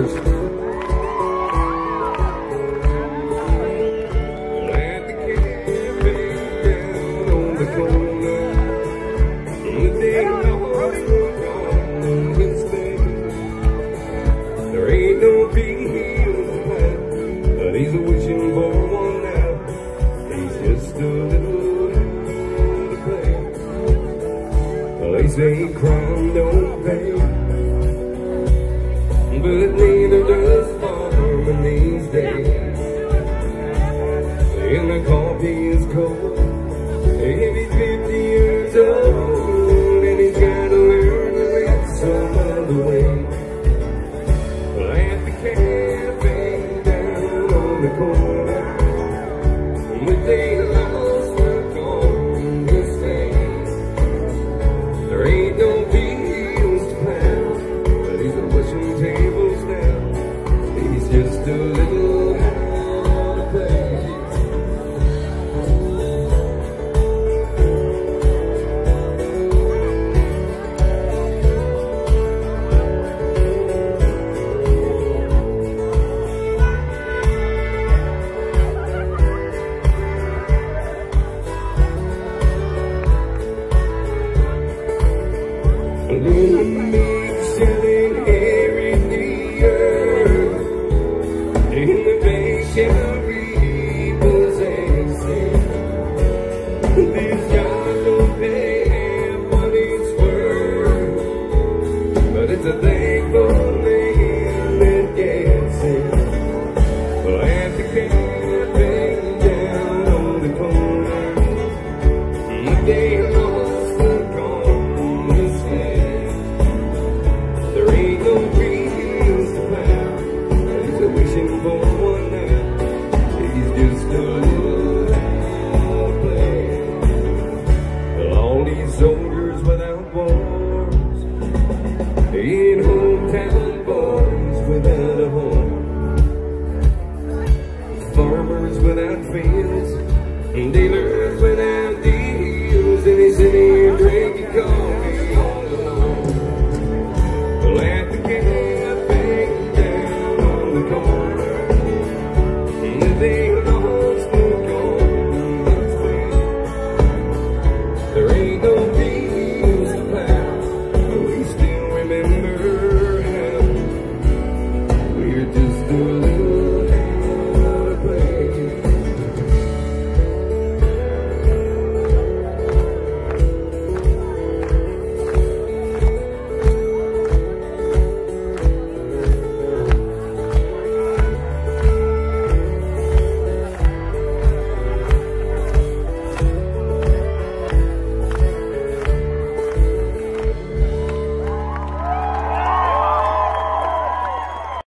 soldiers. At the cafe down on the corner, the day lost were gone his face. There ain't no field to plant, but he's wishing for one now. He's just a little to play. Well, they say crime don't pay, but neither does farming these days. And the coffee is cold, if he's 50 years old, and he's got to learn to live some other way. Well, at the cafe down on the corner, the day lost were gone his face. There ain't no fields to plow, but he's wishing tables now. He's just a little out of place. Selling here in the earth, in the machinery possessing. These jobs don't pay what it's worth, but it's a thankful man that gets it. Well, at the cafe down on the corner, the day lost were gone his face. There ain't no fields to plow, he's wishing for one now. He's just a little out of place. Well, all these soldiers without wars in hometown